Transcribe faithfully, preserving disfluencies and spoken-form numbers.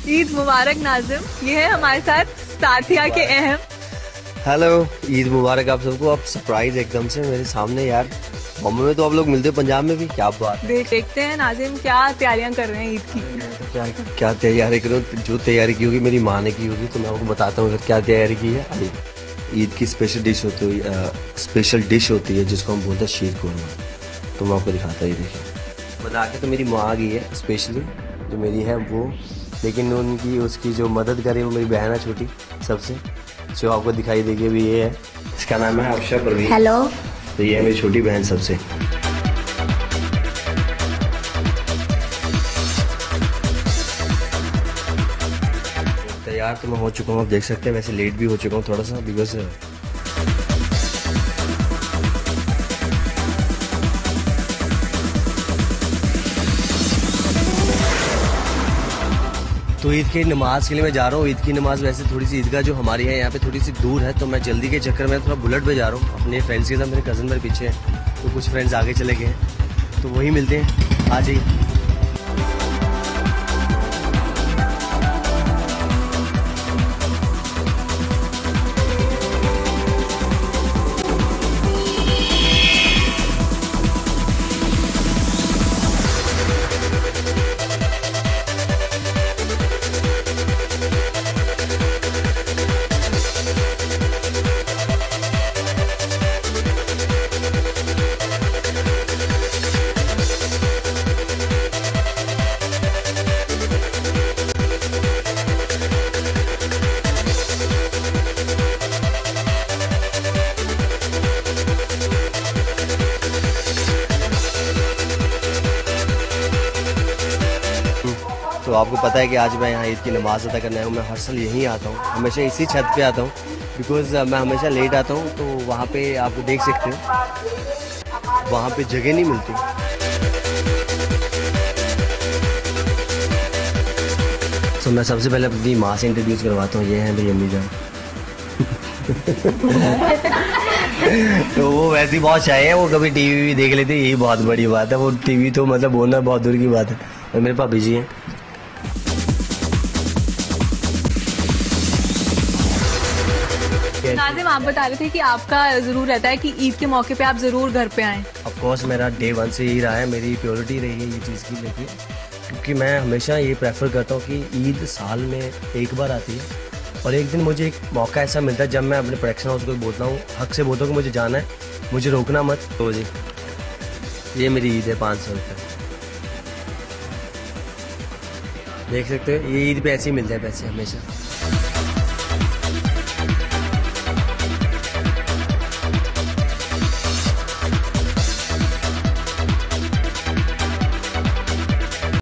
ईद मुबारक नाजिम। ये है हमारे साथ साथिया के अहम। हेलो, ईद मुबारक आप सबको। आप सरप्राइज एकदम से मेरे सामने यार। बॉम्बे में तो आप लोग मिलते हो, पंजाब में भी क्या बात। देखते हैं नाजिम क्या तैयारियां कर रहे हैं ईद की। क्या क्या तैयारी करो, जो तैयारी की होगी मेरी माँ ने की होगी, तो मैं आपको बताता हूँ क्या तैयारी की है। अभी ईद की स्पेशल डिश होती है, स्पेशल डिश होती है जिसको हम बोलते हैं शीर कोरमा। तो मैं आपको दिखाता ही, देखिए बता के। तो मेरी माँ आ गई है स्पेशली, जो मेरी है वो, लेकिन उनकी उसकी जो मदद करे वो मेरी बहन है छोटी सबसे, जो आपको दिखाई देगी भी। ये है, इसका नाम है अफशा परवीन। हेलो। तो ये है मेरी छोटी बहन सबसे। तैयार तो मैं हो चुका हूँ, आप देख सकते हैं। वैसे लेट भी हो चुका हूँ थोड़ा सा, बिकॉज तो ईद की नमाज के लिए मैं जा रहा हूँ। ईद की नमाज वैसे थोड़ी सी ईदगाह जो हमारी है यहाँ पे थोड़ी सी दूर है, तो मैं जल्दी के चक्कर में थोड़ा बुलेट पे जा रहा हूँ अपने फ्रेंड्स के साथ। मेरे कज़न मेरे पीछे हैं, तो कुछ फ्रेंड्स आगे चले गए हैं, तो वही मिलते हैं। आ जाइए। तो आपको पता है कि आज मैं यहाँ ईद की नमाज़ अदा करने आया हूँ। मैं हर साल यहीं आता हूँ, हमेशा इसी छत पे आता हूँ, बिकॉज़ मैं हमेशा लेट आता हूँ। तो वहाँ पे आप देख सकते हो, वहाँ पे जगह नहीं मिलती। तो मैं सबसे पहले अपनी माँ से इंट्रोड्यूस करवाता हूँ। ये है मेरी अम्मी जान। तो वो वैसे ही बहुत शाय है, वो कभी टीवी भी देख लेते, यही बहुत बड़ी बात है। वो टीवी तो मतलब बोलना बहुत दूर की बात है। और मेरे भाभी जी हैं। नाजिम, आप बता रहे थे कि आपका जरूर रहता है कि ईद के मौके पे आप जरूर घर पे आएं। ऑफ कोर्स मेरा डे वन से यही रहा है, मेरी प्योरिटी रही है ये चीज़ की लेके, क्योंकि मैं हमेशा ये प्रेफर करता हूँ कि ईद साल में एक बार आती है, और एक दिन मुझे एक मौका ऐसा मिलता है जब मैं अपने प्रोडक्शन हाउस को बोलता हूँ, हक से बोलता हूँ कि मुझे जाना है, मुझे रोकना मत। तो जी ये मेरी ईद है, पाँच सौ रुपये देख सकते हो। ये ईद पे ऐसे ही मिलता है पैसे हमेशा।